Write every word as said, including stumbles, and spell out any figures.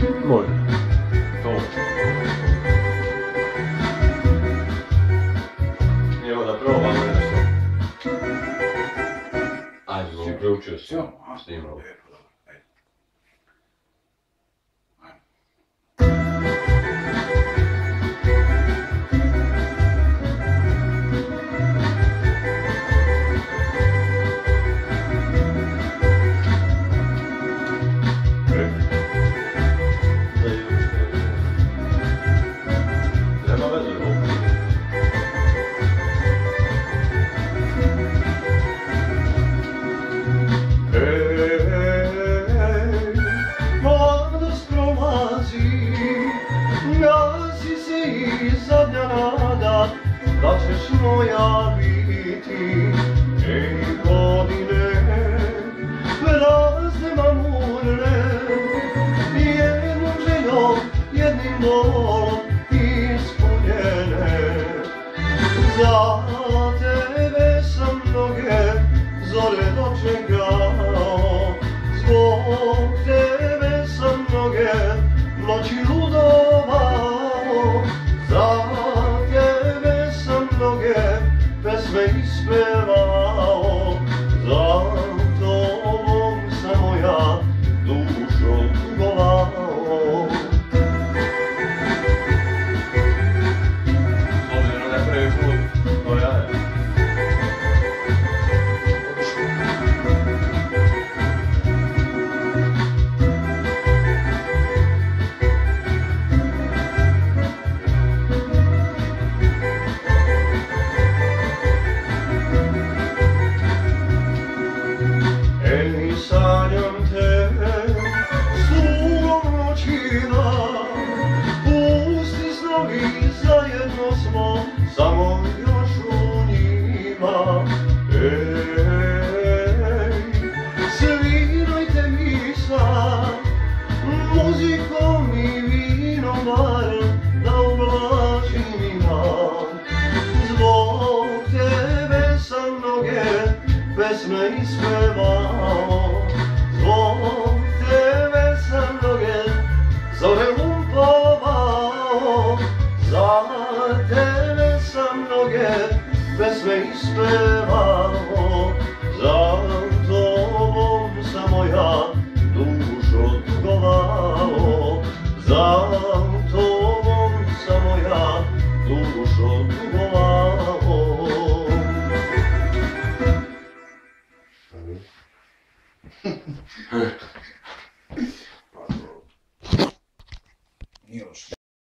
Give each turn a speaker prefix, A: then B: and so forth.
A: Može.
B: To. Evo da probamo nešto. Ajde, uključio se. Snimalo.
C: Da ćeš moja biti, ej godine, prazne mamurne, jednom željom, jednim bolom ispunjene. Za tebe sam mnoge zore dočekao, zbog tebe sam mnoge noći ludovao, za pesme ispevao, za tobom sam moja dušo tugovao.
B: Obzirom da je prvi put, to ja je.
C: Sanjam te stugom noćima, pusti snovi zajedno smo, samo još u njima. Ej, svirajte mi sad, muzikom i vinom barem, da ublažim dan. Zbog tebe sam mnoge pesme ispevao, zbog tebe sam mnoge zore lumpovao, za tebe sam mnoge pesme ispevao, za tobom sam moja dušo tugovao, za tobom sam moja dušo tugovao.
D: Nije loše.